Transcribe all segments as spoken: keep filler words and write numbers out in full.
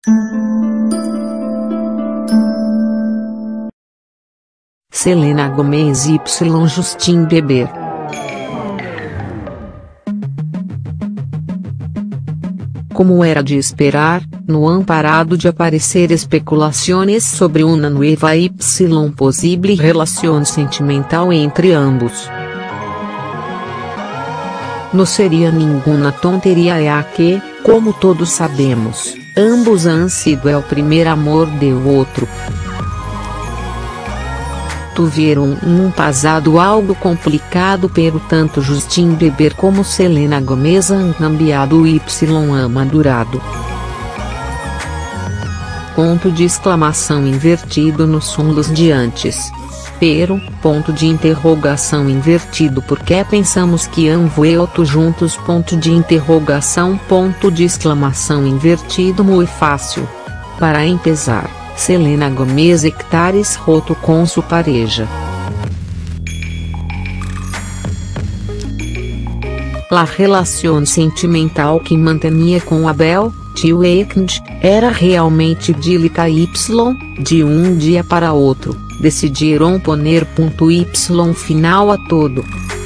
Selena Gomez y Justin Bieber. Como era de esperar, no han parado de aparecer especulações sobre uma nova y posible relação sentimental entre ambos. Não seria nenhuma tonteria ya que, como todos sabemos, ambos han sido el primeiro amor de outro. Tuvieron um passado algo complicado, pero tanto Justin Bieber como Selena Gomez han cambiado y han madurado. Ponto de exclamação invertido nos fundos de antes. Pero, ponto de interrogação invertido porque pensamos que han vuelto juntos, ponto de interrogação, ponto de exclamação invertido muito fácil. Para empezar, Selena Gomez hectares roto com sua pareja. La relação sentimental que mantinha com Abel, tio Weeknd, era realmente idílica y, de um dia para outro, decidiram poner ponto y final a todo.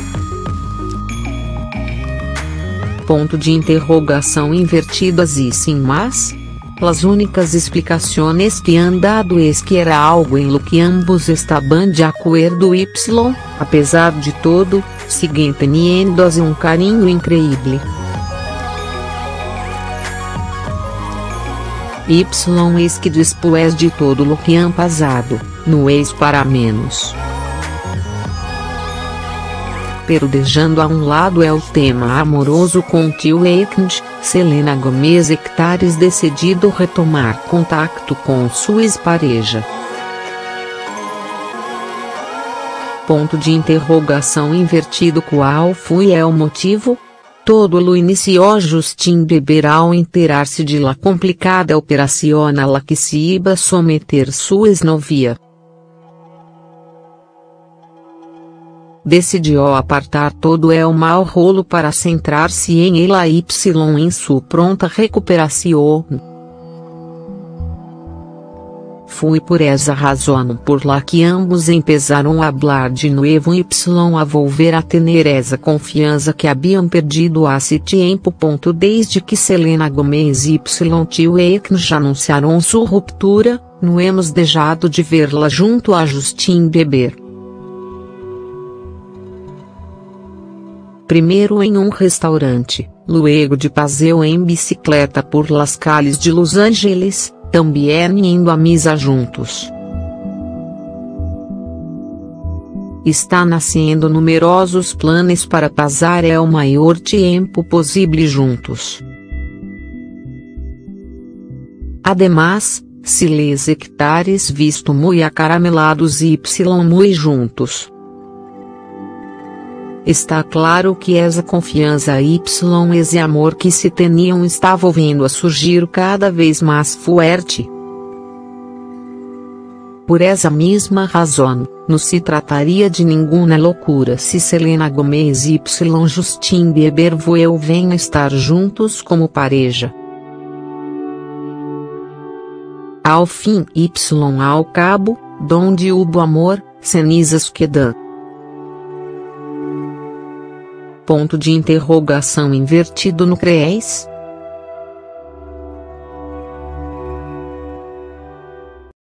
Ponto de interrogação invertido así sin más. As únicas explicações que han dado es que era algo em lo que ambos estaban de acordo y, apesar de todo, siguen teniendo um carinho increíble. Y es que después de todo lo que han pasado, no es para menos. Pero deixando a um lado el tema amoroso com tio Weeknd, Selena Gomez hectares decidido retomar contato com sua ex-pareja. Ponto de interrogação invertido. Qual foi el motivo? Todo lo iniciou Justin Bieber ao enterar-se de la complicada operação a la que se iba someter sua ex-novia. Decidiu apartar todo el mal rolo para centrar-se em ela y em sua pronta recuperação. Foi por essa razão por la que ambos empezaram a hablar de nuevo y a volver a tener essa confiança que haviam perdido hace tiempo. Desde que Selena Gomez y tio Weeknd já anunciaram sua ruptura, não hemos deixado de verla junto a Justin Bieber. Primeiro em um restaurante, luego de paseo em bicicleta por las calles de Los Angeles, também indo a misa juntos. Está nascendo numerosos planos para passar el maior tempo possível juntos. Además, se les hectares visto muy acaramelados y muy juntos. Está claro que essa confiança y esse amor que se tinham está volviendo a surgir cada vez mais forte. Por essa mesma razão, não se trataria de nenhuma loucura se Selena Gomez y Justin Bieber vuelven a estar juntos como pareja. Ao fim y ao cabo, donde hubo amor, cenizas quedan. Ponto de interrogação invertido. No crees?